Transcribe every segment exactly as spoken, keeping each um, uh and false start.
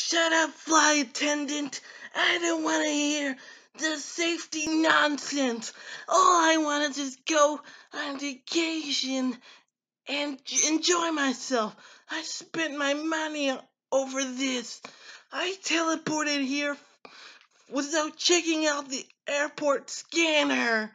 Shut up, flight attendant. I don't want to hear the safety nonsense. All I want is just go on vacation and enjoy myself. I spent my money over this. I teleported here without checking out the airport scanner.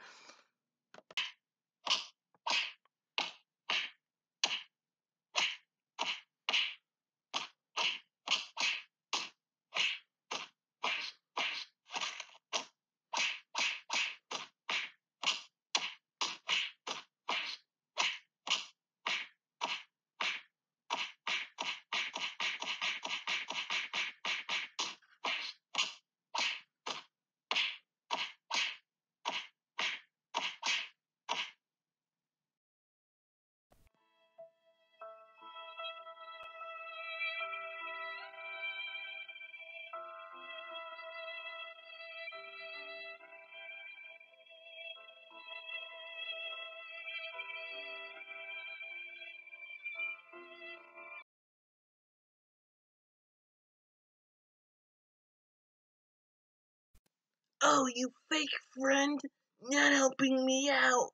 Oh, you fake friend, not helping me out.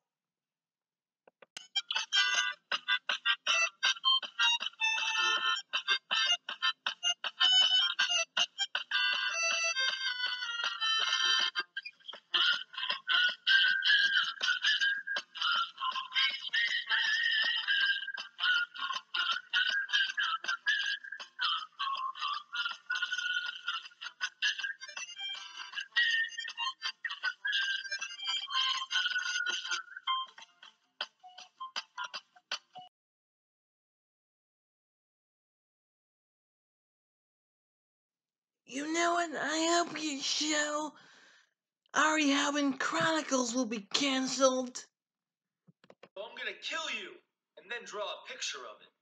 You know what? I hope your show, Ari Hauben Chronicles, will be cancelled. I'm gonna kill you and then draw a picture of it.